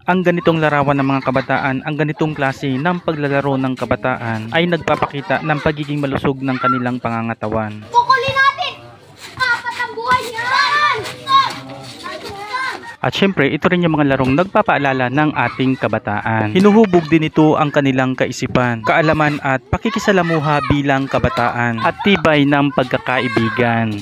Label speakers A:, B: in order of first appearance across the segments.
A: Ang ganitong larawan ng mga kabataan, ang ganitong klase ng paglalaro ng kabataan ay nagpapakita ng pagiging malusog ng kanilang pangangatawan.
B: Kukulin natin! Apat ang buhay niyan!
A: At syempre, ito rin yung mga larong nagpapaalala ng ating kabataan. Hinuhubog din ito ang kanilang kaisipan, kaalaman at pakikisalamuha bilang kabataan at tibay ng pagkakaibigan.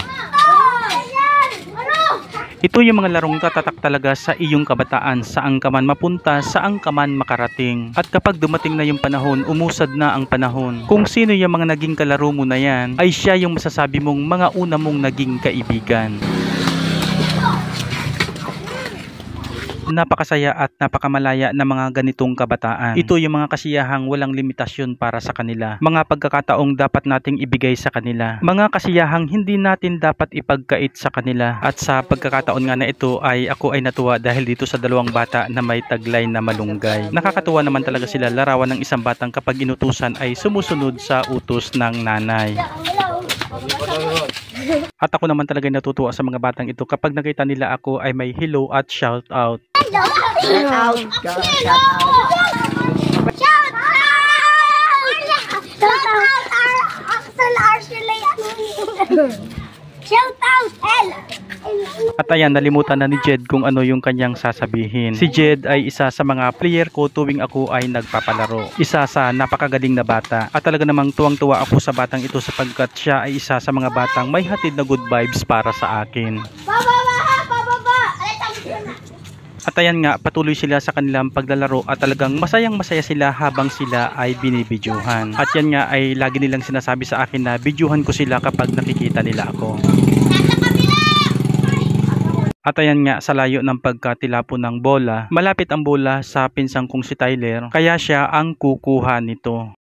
A: Ito yung mga larong tatatak talaga sa iyong kabataan, saan ka man mapunta, saan ka man makarating. At kapag dumating na yung panahon, umusad na ang panahon. Kung sino yung mga naging kalaro mo na yan, ay siya yung masasabi mong mga una mong naging kaibigan. Napakasaya at napakamalaya na mga ganitong kabataan. Ito yung mga kasiyahang walang limitasyon para sa kanila. Mga pagkakataong dapat nating ibigay sa kanila. Mga kasiyahang hindi natin dapat ipagkait sa kanila. At sa pagkakataon nga na ito ay ako ay natuwa dahil dito sa dalawang bata na may taglay na malunggay. Nakakatuwa naman talaga sila, larawan ng isang batang kapag inutusan ay sumusunod sa utos ng nanay. At ako naman talaga natutuwa sa mga batang ito kapag nakita nila ako ay may hello at shout out.
B: Shout out! Shout out!
A: At ayan, nalimutan na ni Jed kung ano yung kanyang sasabihin. Si Jed ay isa sa mga player ko tuwing ako ay nagpapalaro. Isa sa napakagaling na bata. At talaga namang tuwang-tuwa ako sa batang ito sapagkat siya ay isa sa mga batang may hatid na good vibes para sa akin. At ayan nga, patuloy sila sa kanilang paglalaro at talagang masayang masaya sila habang sila ay binibidyohan. At yan nga ay lagi nilang sinasabi sa akin na bidyuhan ko sila kapag nakikita nila ako. At ayan nga, sa layo ng pagkatilapon ng bola, malapit ang bola sa pinsang kong si Tyler, kaya siya ang kukuha nito.